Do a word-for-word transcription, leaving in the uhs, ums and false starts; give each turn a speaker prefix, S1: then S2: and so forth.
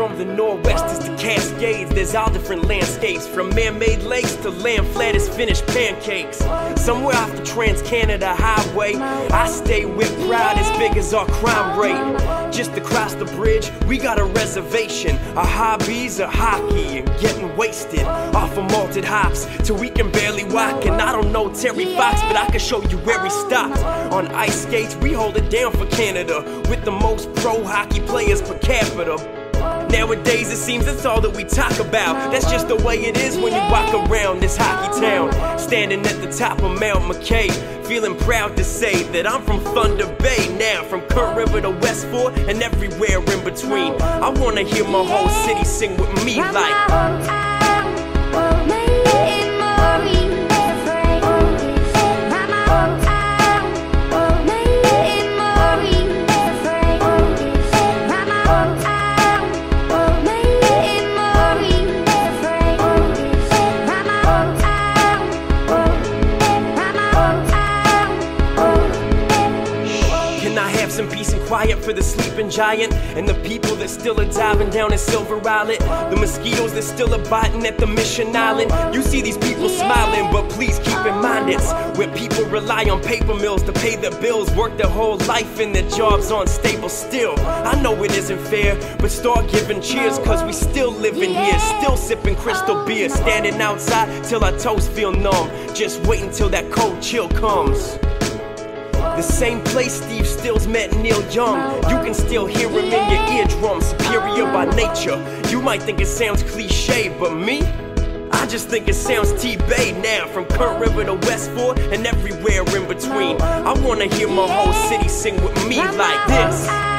S1: from the Northwest is the Cascades. There's all different landscapes, from man-made lakes to land flat as finished pancakes. Somewhere off the Trans-Canada Highway, I stay with pride as big as our crime rate. Just across the bridge, we got a reservation. Our hobbies are hockey and getting wasted off of malted hops till we can barely walk. And I don't know Terry Fox, but I can show you where he stopped. On ice skates, we hold it down for Canada with the most pro hockey players per capita. Nowadays it seems that's all that we talk about. That's just the way it is when you walk around this hockey town. Standing at the top of Mount McKay, feeling proud to say that I'm from Thunder Bay now. From Current River to Westfort and everywhere in between, I wanna hear my whole city sing with me like some peace and quiet for the sleeping giant and the people that still are diving down in Silver Islet. The mosquitoes that still are biting at the Mission Island. You see these people smiling, but please keep in mind it's where people rely on paper mills to pay their bills, work their whole life and their jobs aren't stable still. I know it isn't fair, but start giving cheers, cause we still living here, still sipping crystal beer, standing outside till our toes feel numb, just waiting till that cold chill comes. The same place Steve Stills met Neil Young, you can still hear him in your eardrum, superior by nature. You might think it sounds cliche, but me, I just think it sounds T-Bay now. From Current River to Westfort and everywhere in between, I wanna hear my whole city sing with me like this.